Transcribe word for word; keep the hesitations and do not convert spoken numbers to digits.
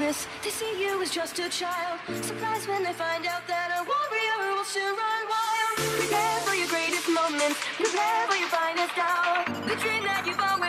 this. They see you as just a child. Surprised when they find out that a warrior will soon run wild. Prepare for your greatest moments. Prepare for your finest hour. The dream that you've always